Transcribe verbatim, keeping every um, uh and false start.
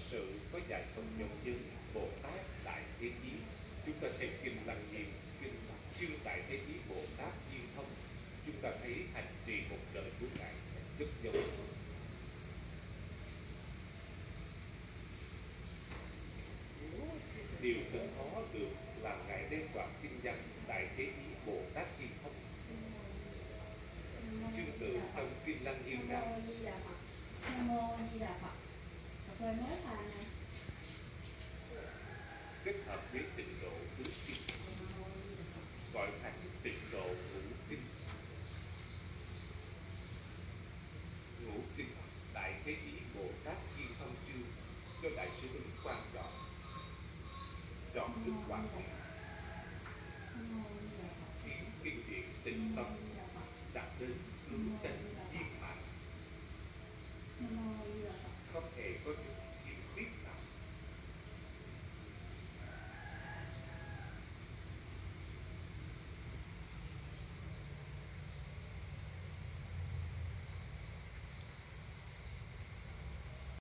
sự có dạy Phật giáo giới Bồ Tát Đại Thế Chí. Chúng ta xem kinh Lăng Nghiêm, kinh Siêu Đại Thế Chí Bồ Tát Viên Thông, chúng ta thấy hành trì một đời của ngài rất giống. Điều thật khó được là ngài đem đoạn kinh văn Đại Thế Chí Bồ Tát Viên Thông chương tự trong kinh Lăng Nghiêm rằng Nam mô Di Đà Phật. Rồi mới bài này kết hợp với tịnh độ tứ kinh, gọi thành tịnh độ ngũ kinh. Ngũ kinh Đại Thế Chí Bồ Tát Viên Thông chương cho đại sư ứng quan trọng chọn đức quán niệm khiến kinh điển tịnh tâm đạt đến hướng tịnh